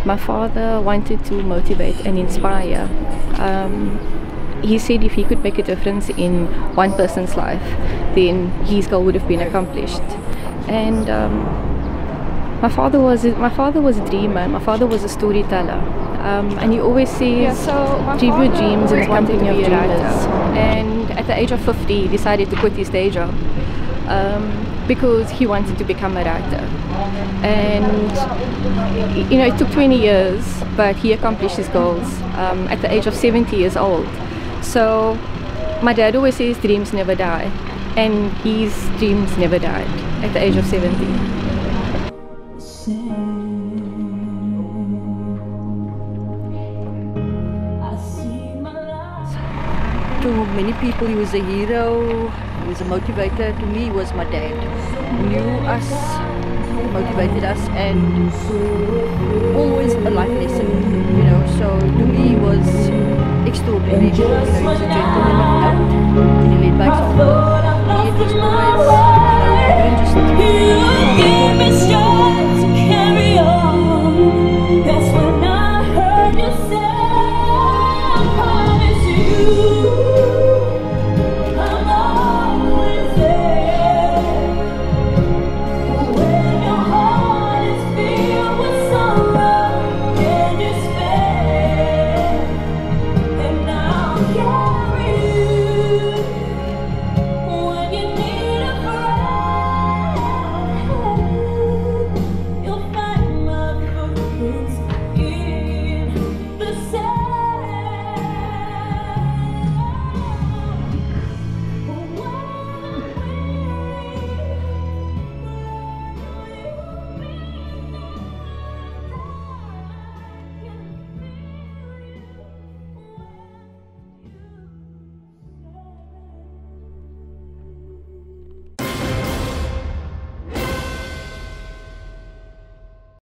My father wanted to motivate and inspire. He said if he could make a difference in one person's life, then his goal would have been accomplished. And my father was a dreamer. My father was a storyteller, and he always says, "Dream your dreams in the company of dreamers." And at the age of 50, he decided to quit his day job because he wanted to become a writer. And it took 20 years, but he accomplished his goals at the age of 70 years old. So my dad always says dreams never die, and his dreams never died at the age of 70. To many people he was a hero, he was a motivator. To me he was my dad. He knew us, motivated us, and always a life lesson, so to me he was extraordinary. He was a gentleman of note.